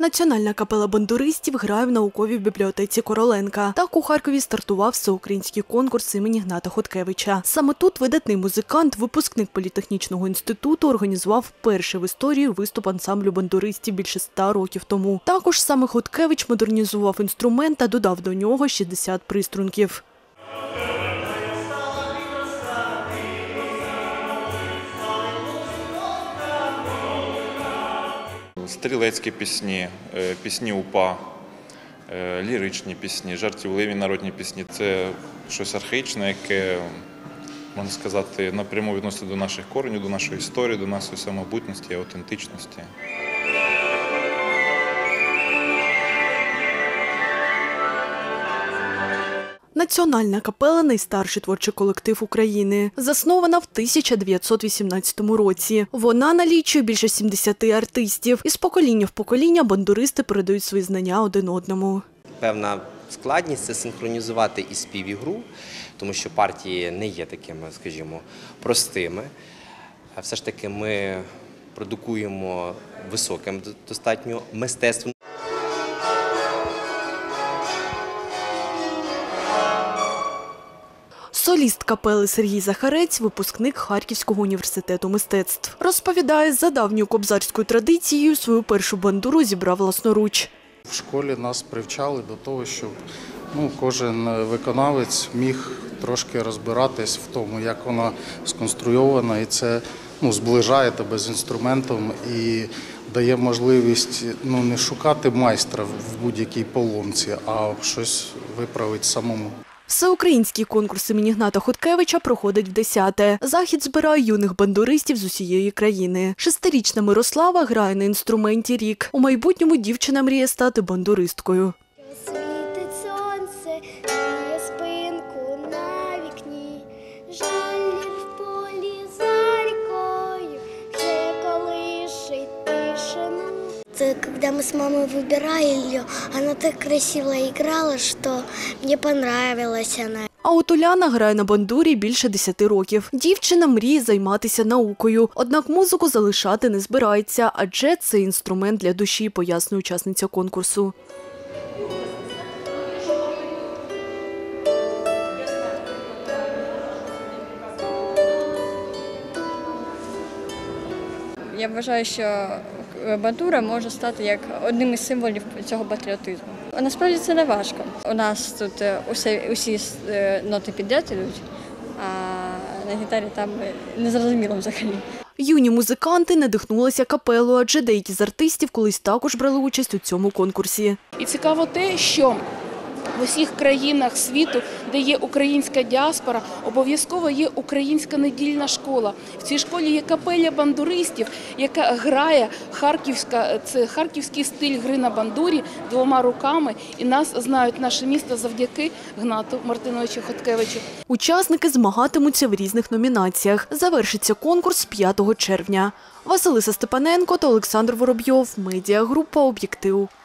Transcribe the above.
Національна капела бандуристів грає в науковій бібліотеці Короленка. Так у Харкові стартував всеукраїнський конкурс імені Гната Хоткевича. Саме тут видатний музикант, випускник політехнічного інституту, організував перший в історії виступ ансамблю бандуристів більше 100 років тому. Також саме Хоткевич модернізував інструмент та додав до нього 60 приструнків. Стрілецькі пісні, пісні УПА, ліричні пісні, жартівливі народні пісні – це щось архаїчне, яке, можна сказати, напряму відноситься до наших коренів, до нашої історії, до нашої самобутності і автентичності. Національна капела – найстарший творчий колектив України. Заснована в 1918 році. Вона налічує більше 70 артистів. Із покоління в покоління бандуристи передають свої знання один одному. Певна складність – це синхронізувати і спів, і гру, тому що партії не є такими, скажімо, простими. Все ж таки ми продукуємо високим достатньо мистецтвом. Соліст капели Сергій Захарець – випускник Харківського університету мистецтв. Розповідає, за давньою кобзарською традицією свою першу бандуру зібрав власноруч. В школі нас привчали до того, щоб кожен виконавець міг трошки розбиратись в тому, як вона сконструйована, і це зближає тебе з інструментом і дає можливість не шукати майстра в будь-якій поломці, а щось виправити самому. Всеукраїнський конкурс імені Гната Хоткевича проходить вдесяте. Захід збирає юних бандуристів з усієї країни. 6-річна Мирослава грає на інструменті рік. У майбутньому дівчина мріє стати бандуристкою. Світить сонце, гріє спинку на вікні, жаль в полі за рікою, вже колишить тишину. Это когда мы с мамой выбирали ее, она так красиво играла, что мне понравилась она. А от Уляна грає на бандурі більше 10 років. Дівчина мріє займатися наукою. Однак музику залишати не збирається, адже це інструмент для душі, пояснює учасниця конкурсу. Я вважаю, що бандура може стати як одним із символів цього патріотизму. Насправді це не важко. У нас тут усі ноти підряд ідуть, а на гітарі там незрозуміло взагалі. Юні музиканти надихнулися капелою, адже деякі з артистів колись також брали участь у цьому конкурсі. І цікаво те, що в усіх країнах світу, де є українська діаспора, обов'язково є українська недільна школа. В цій школі є капеля бандуристів, яка грає харківський стиль гри на бандурі 2 руками. І нас знають наше місто завдяки Гнату Мартиновичу Хоткевичу. Учасники змагатимуться в різних номінаціях. Завершиться конкурс 5 червня. Василиса Степаненко та Олександр Воробйов. Медіагрупа «Об'єктив».